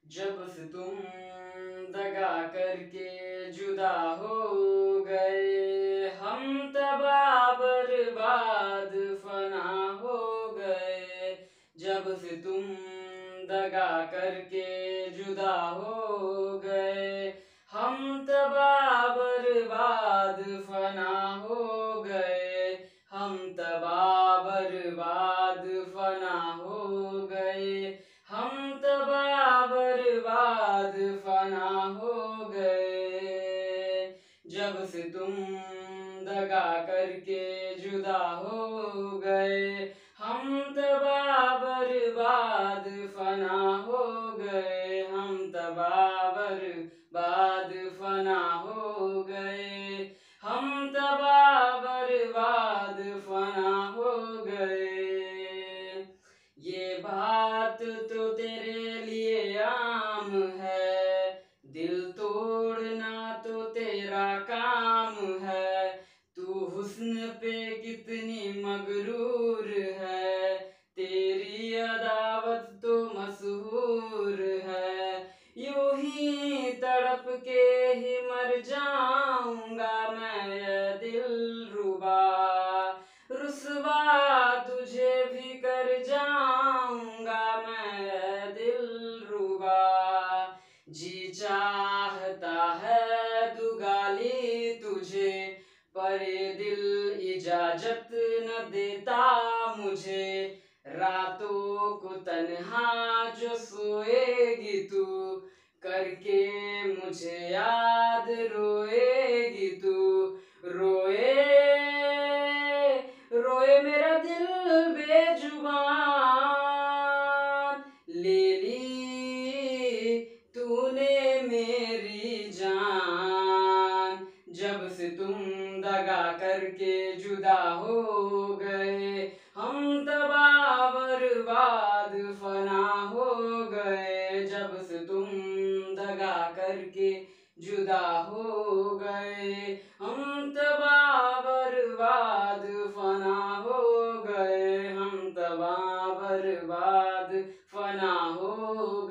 जब से तुम दगा करके जुदा हो गए, हम तबाह बर्बाद फना हो गए। जब से तुम दगा करके जुदा हो गए, हम तबाह बर्बाद फना हो गए। हम तबाह बर्बाद फना हो गए। हम तबाह बर्बाद फना हो गए। जब से तुम दगा करके जुदा हो गए, हम तबाह बर्बाद फना हो गए। हम तबाह बर्बाद फना हो गए। हम तबाह बर्बाद फना हो गए। ये बात तो तेरे लिए आम है, दिल तोड़ना तो तेरा काम है। तू हुस्न पे कितनी मगरूर है, तेरी अदावत तो मशहूर है। यूं ही तड़प के ही मर जाऊंगा मैं दिलरुबा, रुसवा तुझे भी कर जाऊंगा मैं दिलरुबा। जी चाहता है दुगाली तुझे, पर ये दिल इजाजत न देता मुझे। रातों को तन्हा जो सोएगी तू, करके मुझे याद रोएगी तू। रोए रोए मेरा दिल बेजुबान, ले ली तूने मेरी जान। जब से तुम दगा करके जुदा हो गए, हम तबाह बर्बाद फना हो गए। जब से तुम दगा करके जुदा हो गए, हम तबाह बर्बाद फना हो गए। हम तबाह बर्बाद फना हो